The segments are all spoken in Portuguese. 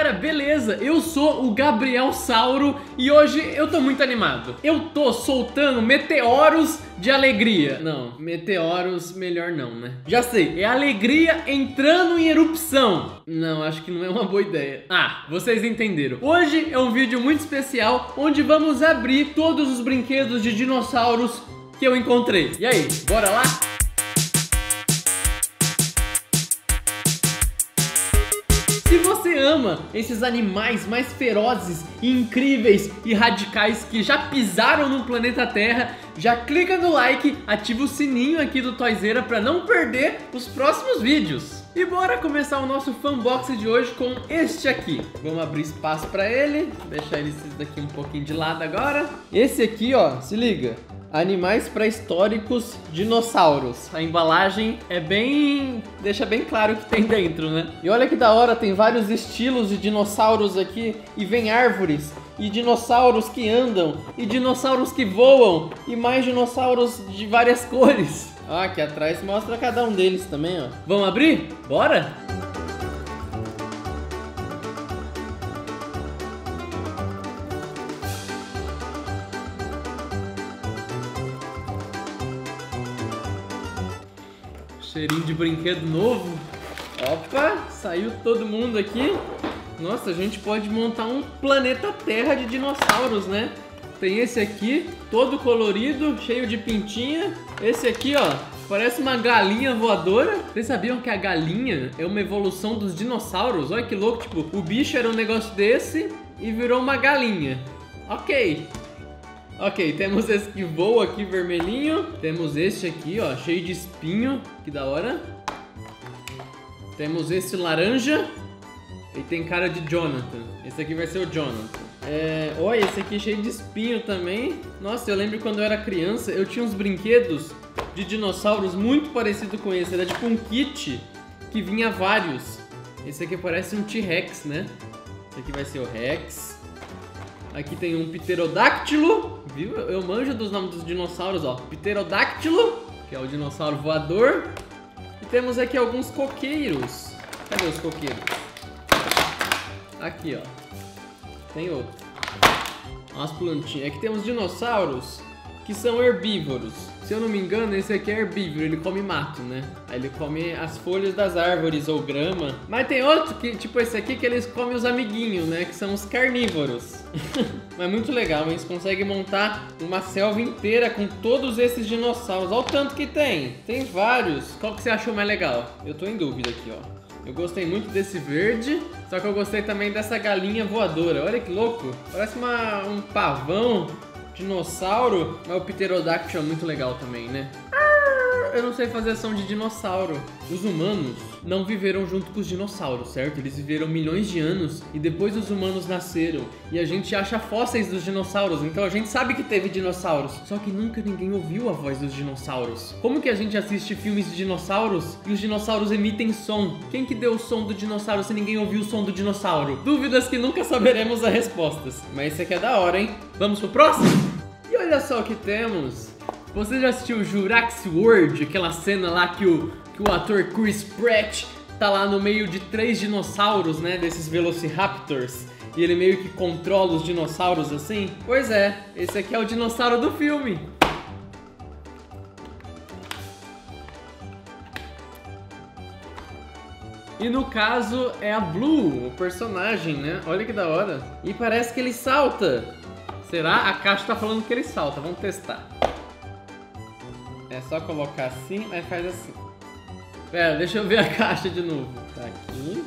Galera, beleza? Eu sou o Gabriel Sauro e hoje eu tô muito animado. Eu tô soltando meteoros de alegria. Não, meteoros melhor não, né? Já sei, é alegria entrando em erupção. Não, acho que não é uma boa ideia. Ah, vocês entenderam. Hoje é um vídeo muito especial onde vamos abrir todos os brinquedos de dinossauros que eu encontrei. E aí, bora lá? Se você ama esses animais mais ferozes e incríveis e radicais que já pisaram no planeta Terra, já clica no like, ativa o sininho aqui do Toyzera para não perder os próximos vídeos. E bora começar o nosso fanbox de hoje com este aqui. Vamos abrir espaço para ele, deixar esses daqui um pouquinho de lado agora. Esse aqui, ó, se liga. Animais pré-históricos, dinossauros. A embalagem é bem... deixa bem claro o que tem dentro, né? E olha que da hora, tem vários estilos de dinossauros aqui. E vem árvores, e dinossauros que andam, e dinossauros que voam, e mais dinossauros de várias cores. Ah, aqui atrás mostra cada um deles também, ó. Vamos abrir? Bora? Cheirinho de brinquedo novo. Opa, saiu todo mundo aqui. Nossa, a gente pode montar um planeta Terra de dinossauros, né? Tem esse aqui, todo colorido, cheio de pintinha. Esse aqui, ó, parece uma galinha voadora. Vocês sabiam que a galinha é uma evolução dos dinossauros? Olha que louco, tipo, o bicho era um negócio desse e virou uma galinha. Ok, temos esse que voa aqui, vermelhinho. Temos este aqui, ó, cheio de espinho. Que da hora. Temos esse laranja. E tem cara de Jonathan. Esse aqui vai ser o Jonathan. Olha, esse aqui cheio de espinho também. Nossa, eu lembro quando eu era criança, eu tinha uns brinquedos de dinossauros muito parecido com esse. Era tipo um kit que vinha vários. Esse aqui parece um T-Rex, né? Esse aqui vai ser o Rex. Aqui tem um pterodáctilo, viu? Eu manjo dos nomes dos dinossauros, ó. Pterodáctilo, que é o dinossauro voador. E temos aqui alguns coqueiros. Cadê os coqueiros? Aqui, ó. Tem outro. As plantinhas. Aqui temos dinossauros que são herbívoros. Se eu não me engano, esse aqui é herbívoro, ele come mato, né? Aí ele come as folhas das árvores ou grama. Mas tem outro, que tipo esse aqui, que eles comem os amiguinhos, né? Que são os carnívoros. Mas muito legal, eles conseguem montar uma selva inteira com todos esses dinossauros. Olha o tanto que tem. Tem vários. Qual que você achou mais legal? Eu tô em dúvida aqui, ó. Eu gostei muito desse verde, só que eu gostei também dessa galinha voadora. Olha que louco. Parece um pavão. Dinossauro, mas o pterodáctilo é muito legal também, né? Eu não sei fazer som de dinossauro. Os humanos não viveram junto com os dinossauros, certo? Eles viveram milhões de anos e depois os humanos nasceram. E a gente acha fósseis dos dinossauros, então a gente sabe que teve dinossauros. Só que nunca ninguém ouviu a voz dos dinossauros. Como que a gente assiste filmes de dinossauros e os dinossauros emitem som? Quem que deu o som do dinossauro se ninguém ouviu o som do dinossauro? Dúvidas que nunca saberemos as respostas. Mas esse aqui é da hora, hein? Vamos pro próximo? E olha só o que temos. Você já assistiu Jurassic World? Aquela cena lá que o ator Chris Pratt tá lá no meio de 3 dinossauros, né? Desses Velociraptors. E ele meio que controla os dinossauros assim? Pois é, esse aqui é o dinossauro do filme. E no caso é a Blue, o personagem, né? Olha que da hora. E parece que ele salta. Será? A caixa tá falando que ele salta, vamos testar. É só colocar assim, aí faz assim. Pera, deixa eu ver a caixa de novo. Tá aqui.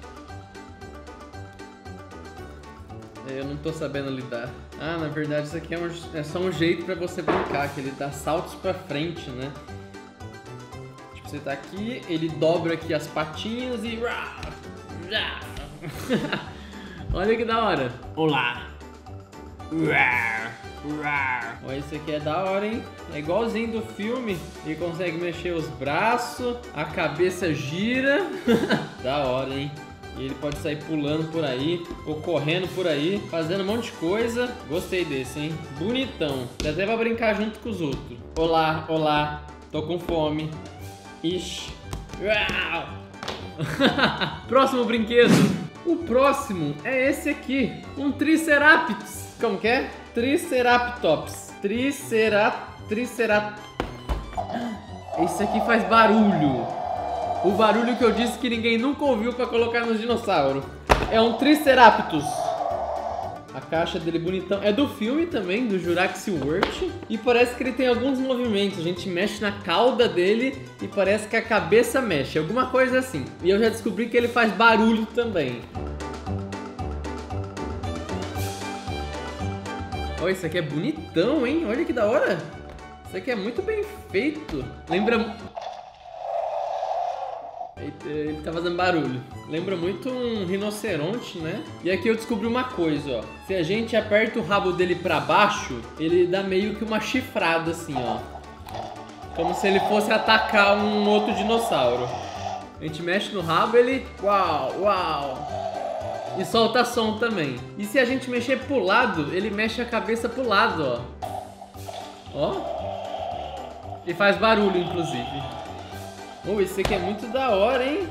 Eu não tô sabendo lidar. Ah, na verdade isso aqui é só um jeito pra você brincar, que ele dá saltos pra frente, né? Tipo, você tá aqui, ele dobra aqui as patinhas e... Olha que da hora. Olá. Olha, esse aqui é da hora, hein? É igualzinho do filme. Ele consegue mexer os braços, a cabeça gira. Da hora, hein? E ele pode sair pulando por aí, ou correndo por aí, fazendo um monte de coisa. Gostei desse, hein? Bonitão. Dá até pra brincar junto com os outros. Olá, olá. Tô com fome. Ixi. Próximo brinquedo. O próximo é esse aqui, um Triceratops. Como que é? Triceratops. Triceratops. Esse aqui faz barulho. O barulho que eu disse que ninguém nunca ouviu pra colocar nos dinossauros. É um Triceratops. A caixa dele bonitão. É do filme também, do Jurassic World. E parece que ele tem alguns movimentos. A gente mexe na cauda dele e parece que a cabeça mexe. Alguma coisa assim. E eu já descobri que ele faz barulho também. Olha, isso aqui é bonitão, hein? Olha que da hora. Isso aqui é muito bem feito. Lembra... Ele tá fazendo barulho. Lembra muito um rinoceronte, né? E aqui eu descobri uma coisa, ó. Se a gente aperta o rabo dele pra baixo, ele dá meio que uma chifrada assim, ó. Como se ele fosse atacar um outro dinossauro. A gente mexe no rabo, ele... Uau, uau. E solta som também. E se a gente mexer pro lado, ele mexe a cabeça pro lado, ó. Ó. E faz barulho, inclusive. Oh, esse aqui é muito da hora, hein?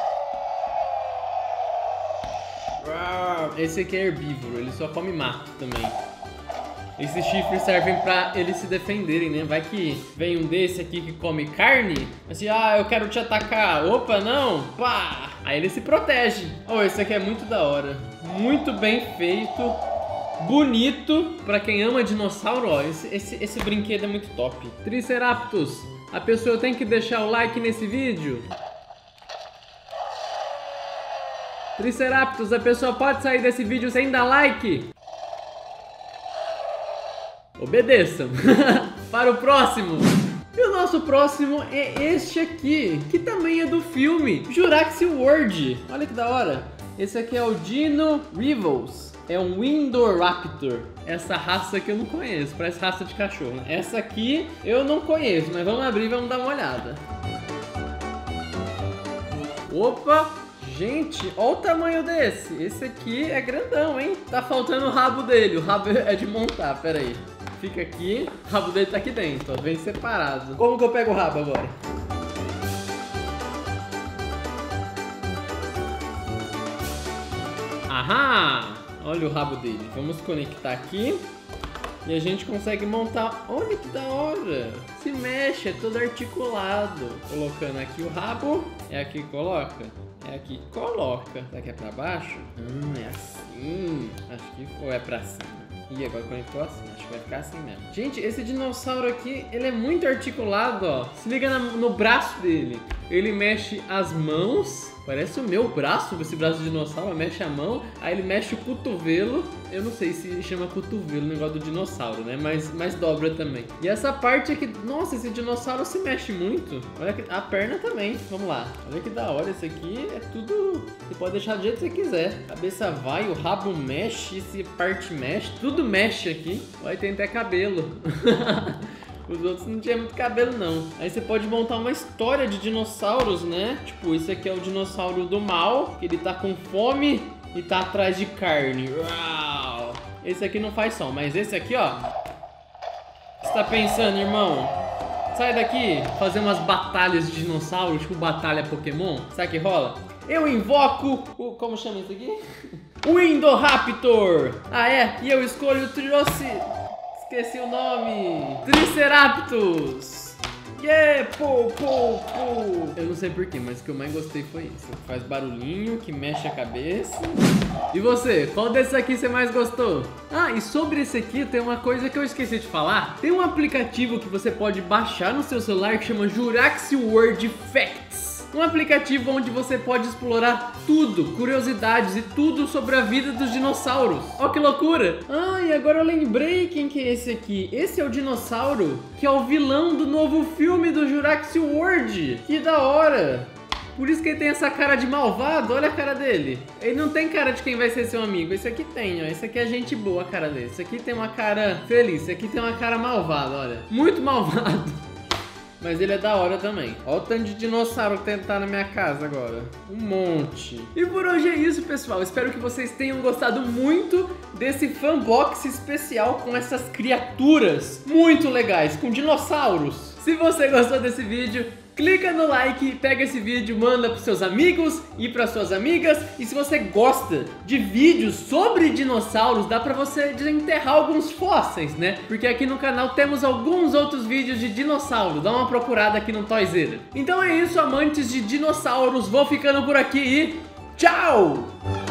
Esse aqui é herbívoro, ele só come mato também. Esses chifres servem pra eles se defenderem, né? Vai que vem um desse aqui que come carne, assim, ah, eu quero te atacar. Opa, não, pá! Aí ele se protege. Oh, esse aqui é muito da hora. Muito bem feito. Bonito. Pra quem ama dinossauro, ó, esse brinquedo é muito top. Triceratops. A pessoa tem que deixar o like nesse vídeo. Triceratops, a pessoa pode sair desse vídeo sem dar like? Obedeçam. Para o próximo. E o nosso próximo é este aqui, que também é do filme Jurassic World. Olha que da hora. Esse aqui é o Dino Rivals. É um Indoraptor. Essa raça que eu não conheço, parece raça de cachorro, né? Essa aqui eu não conheço, mas vamos abrir e vamos dar uma olhada. Opa! Gente, olha o tamanho desse. Esse aqui é grandão, hein? Tá faltando o rabo dele. O rabo é de montar, pera aí. Fica aqui, o rabo dele tá aqui dentro, ó, vem separado. Como que eu pego o rabo agora? Aham! Olha o rabo dele. Vamos conectar aqui e a gente consegue montar. Olha que da hora! Se mexe, é todo articulado. Colocando aqui o rabo, é aqui que coloca. É aqui que coloca. Será que é pra baixo? É assim. Acho que foi, é pra cima. Ih, agora conectou assim, acho que vai ficar assim mesmo. Gente, esse dinossauro aqui, ele é muito articulado, ó. Se liga no braço dele. Ele mexe as mãos. Parece o meu braço, esse braço de dinossauro. Mexe a mão, aí ele mexe o cotovelo. Eu não sei se chama cotovelo o negócio do dinossauro, né? Mas dobra também. E essa parte aqui, nossa, esse dinossauro se mexe muito. Olha que, a perna também, vamos lá. Olha que da hora, esse aqui é tudo... Você pode deixar do jeito que você quiser. A cabeça vai, o rabo mexe, essa parte mexe, tudo mexe aqui. Vai ter até cabelo. Os outros não tinha muito cabelo, não. Aí você pode montar uma história de dinossauros, né? Tipo, esse aqui é o dinossauro do mal, que ele tá com fome e tá atrás de carne. Uau! Esse aqui não faz som, mas esse aqui, ó. O que você tá pensando, irmão? Sai daqui, fazer umas batalhas de dinossauros, tipo batalha Pokémon. Sabe o que rola? Eu invoco o... Como chama isso aqui? O Indoraptor! Ah, é? E eu escolho o Esqueci o nome. Triceratops. Yeah, pô. Eu não sei porquê, mas o que eu mais gostei foi isso. Que faz barulhinho, que mexe a cabeça. E você? Qual desses aqui você mais gostou? Ah, e sobre esse aqui tem uma coisa que eu esqueci de falar. Tem um aplicativo que você pode baixar no seu celular que chama Jurassic World Facts. Um aplicativo onde você pode explorar tudo, curiosidades e tudo sobre a vida dos dinossauros. Ó que loucura! Ah, e agora eu lembrei quem que é esse aqui. Esse é o dinossauro que é o vilão do novo filme do Jurassic World. Que da hora! Por isso que ele tem essa cara de malvado, olha a cara dele. Ele não tem cara de quem vai ser seu amigo. Esse aqui tem, ó. Esse aqui é gente boa, a cara dele. Esse aqui tem uma cara feliz, esse aqui tem uma cara malvada, olha. Muito malvado. Mas ele é da hora também. Olha o tanto de dinossauro que tá na minha casa agora. Um monte. E por hoje é isso, pessoal. Espero que vocês tenham gostado muito desse fanbox especial com essas criaturas muito legais, com dinossauros. Se você gostou desse vídeo, clica no like, pega esse vídeo, manda pros seus amigos e pras suas amigas. E se você gosta de vídeos sobre dinossauros, dá pra você desenterrar alguns fósseis, né? Porque aqui no canal temos alguns outros vídeos de dinossauro. Dá uma procurada aqui no Toyzera. Então é isso, amantes de dinossauros. Vou ficando por aqui e tchau!